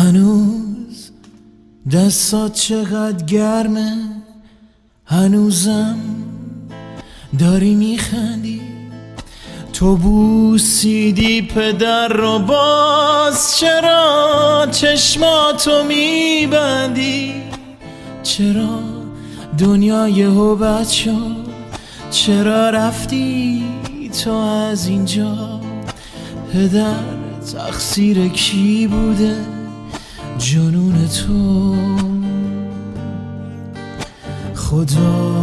هنوز دستات چقدر گرمه، هنوزم داری میخندی. تو بوسیدی پدر رو، باز چرا چشماتو میبندی؟ چرا دنیا یهو بد شد؟ چرا رفتی تو از اینجا؟ پدر تقصیر کی بوده؟ جنون تو خدا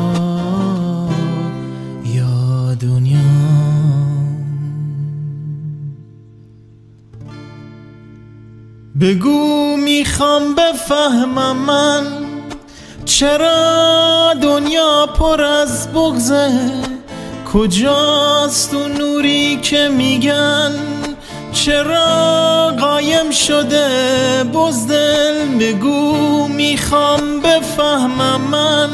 یا دنیا؟ بگو میخوام بفهمم من چرا دنیا پر از بغضه؟ کجاست اون نوری که میگن؟ چرا قایم شده بزدل؟ بگو میخوام بفهمم من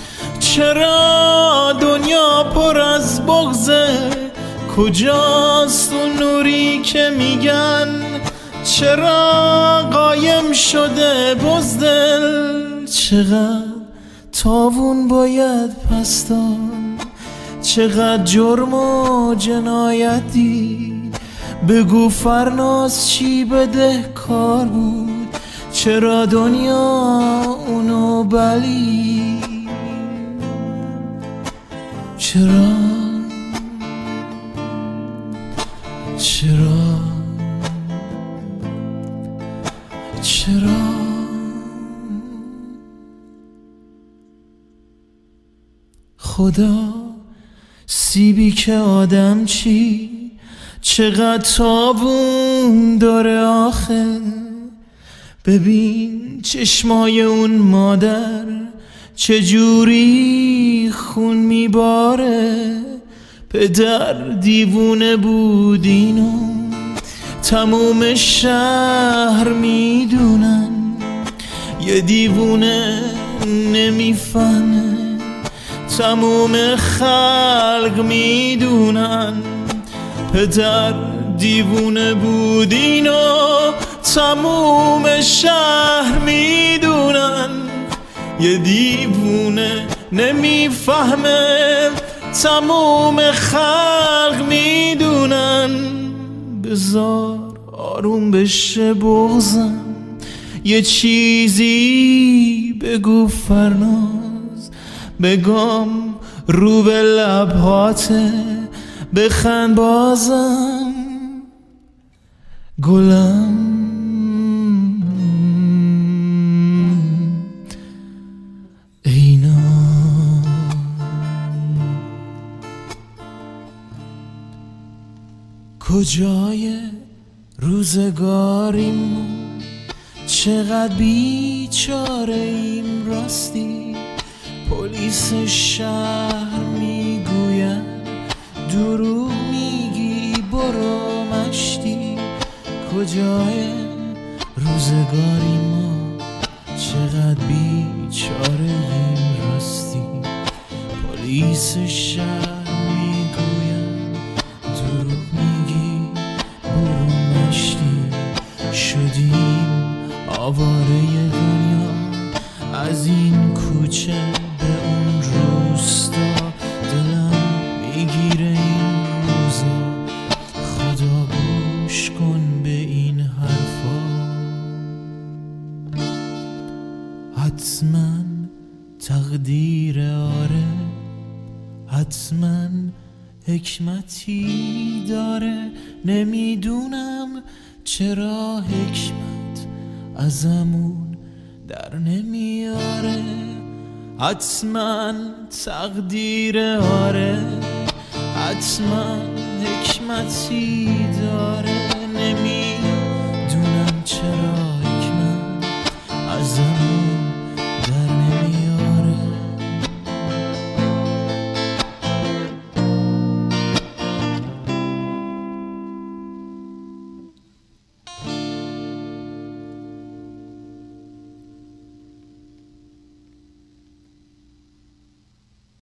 چرا دنیا پر از بغضه؟ کجاست اون نوری که میگن؟ چرا قایم شده بزدل؟ چقدر تاوون باید پس داد؟ چقدر جرم و جنایتی؟ بگو فرناز چی بده کار بود؟ چرا دنیا اونو بلی؟ چرا خدا سیبی که آدم چی؟ چقدر تابون داره آخه؟ ببین چشمای اون مادر چجوری خون میباره. پدر دیوونه بود اینو تموم شهر میدونن، یه دیوونه نمیفهمه تموم خلق میدونن. پدر دیوونه بود اینو تموم شهر میدونن، یه دیوونه نمیفهمه تموم خلق میدونن. بذار آروم بشه بغضم، یه چیزی بگو فرناز، بگم رو به لبهاته، بخند بازم گلم. اینا کجای روزگاریم؟ چقدر بیچاره ایم راستی. پلیس شهر میگوید دروغ میگی برو مشتی. کجای روزگاری ما؟ چقدر بیچاره ایم راستی. پلیس شهر میگوید دروغ میگی برو مشتی. شدیم آواره دنیا، از این کوچه به اون روستا. دلم میگیره این روزا، خدا گوش کن به این حرفا. حتما تقدیر آره، حتما حکمتی داره. نمیدونم چرا حکمت ازمون در نمیاره. حتما تقدیر آره، حتما حکمتی داره.